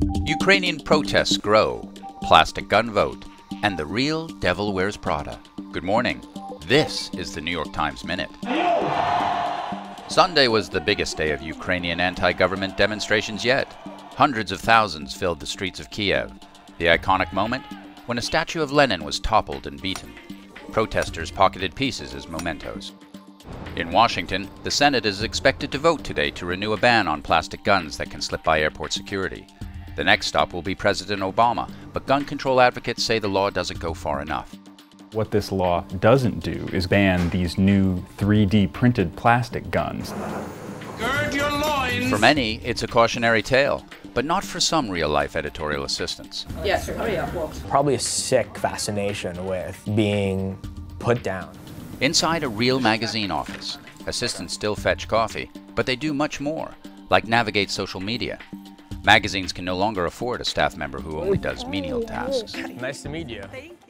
Ukrainian protests grow, plastic gun vote, and the real devil wears Prada. Good morning. This is the New York Times Minute. Sunday was the biggest day of Ukrainian anti-government demonstrations yet. Hundreds of thousands filled the streets of Kiev. The iconic moment when a statue of Lenin was toppled and beaten. Protesters pocketed pieces as mementos. In Washington, the Senate is expected to vote today to renew a ban on plastic guns that can slip by airport security. The next stop will be President Obama, but gun control advocates say the law doesn't go far enough. What this law doesn't do is ban these new 3D printed plastic guns. Gird your loins! For many, it's a cautionary tale, but not for some real-life editorial assistants. Yes, hurry up. Probably a sick fascination with being put down. Inside a real magazine office, assistants still fetch coffee, but they do much more, like navigate social media. Magazines can no longer afford a staff member who only does menial tasks. Nice to meet you.